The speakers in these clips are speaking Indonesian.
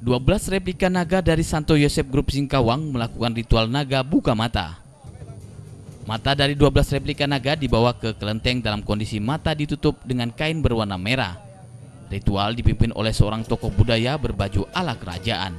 12 replika naga dari Santo Yosef Group Singkawang melakukan ritual naga buka mata. Mata dari 12 replika naga dibawa ke kelenteng dalam kondisi mata ditutup dengan kain berwarna merah. Ritual dipimpin oleh seorang tokoh budaya berbaju ala kerajaan.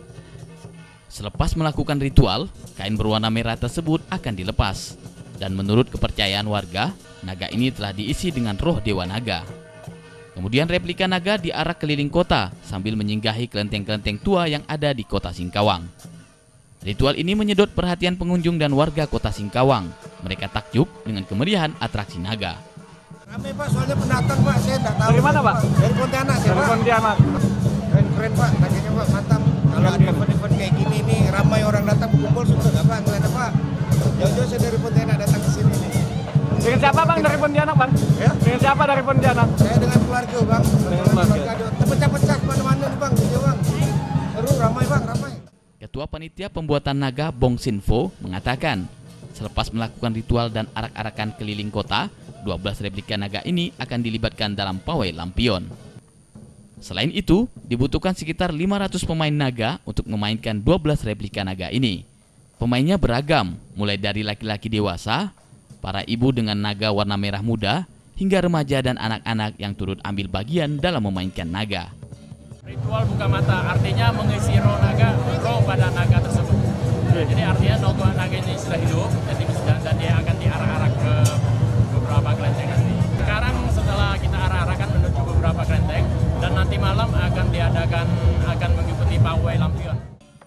Selepas melakukan ritual, kain berwarna merah tersebut akan dilepas. Dan menurut kepercayaan warga, naga ini telah diisi dengan roh Dewa Naga. Kemudian replika naga diarak keliling kota sambil menyinggahi kelenteng-kelenteng tua yang ada di kota Singkawang. Ritual ini menyedot perhatian pengunjung dan warga kota Singkawang. Mereka takjub dengan kemeriahan atraksi naga. Ramai Pak, soalnya pendatang Pak, saya tidak tahu. Dari mana Pak? Dari Pontianak saya Pak. Dari Pontianak. Keren-keren Pak, naganya Pak, mantap. Kalau ada event-event kayak gini nih, ramai orang datang berkumpul, suka nggak Pak, ngeliatnya Pak. Jauh-jauh saya dari Pontianak datang ke sini nih. Dengan siapa Bang dari Pontianak Bang? Ya? Dengan siapa dari Pontianak? Saya dengan keluarga Bang. Dengan keluarga. Terpecah-pecah mana-mana nih Bang, gitu Bang. Seru, ramai Bang, ramai. Ketua Panitia Pembuatan Naga Bong Sinfo mengatakan, selepas melakukan ritual dan arak-arakan keliling kota, 12 replika naga ini akan dilibatkan dalam pawai lampion. Selain itu, dibutuhkan sekitar 500 pemain naga untuk memainkan 12 replika naga ini. Pemainnya beragam, mulai dari laki-laki dewasa, para ibu dengan naga warna merah muda, hingga remaja dan anak-anak yang turut ambil bagian dalam memainkan naga. Ritual buka mata artinya mengisi roh naga, roh pada naga tersebut. Jadi artinya roh naga ini sudah hidup, dan dia akan diarak-arak ke beberapa kelenteng nanti. Sekarang setelah kita arak-arakan menuju beberapa kelenteng, dan nanti malam akan mengikuti pawai lampion.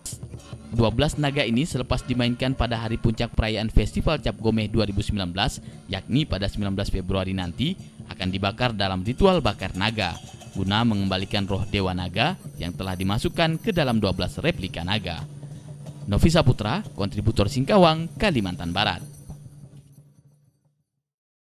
12 naga ini selepas dimainkan pada hari puncak perayaan Festival Cap Gomeh 2019, yakni pada 19 Februari nanti, akan dibakar dalam ritual bakar naga, guna mengembalikan roh Dewa Naga yang telah dimasukkan ke dalam 12 replika naga. Novisa Putra, kontributor Singkawang, Kalimantan Barat.